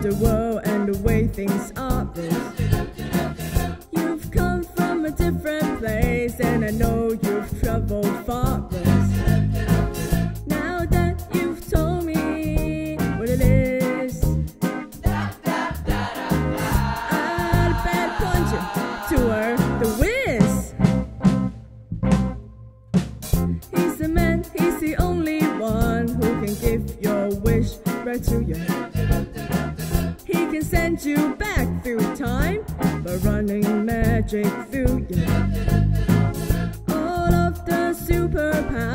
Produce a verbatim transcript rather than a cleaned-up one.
the world and the way things are. You've come from a different place, and I know you've traveled far. Now that you've told me what it is, I'd bad punch to her the whiz. He's the man, he's the only one who can give your wish right to you. He can send you back through time by running magic through you. All of the superpowers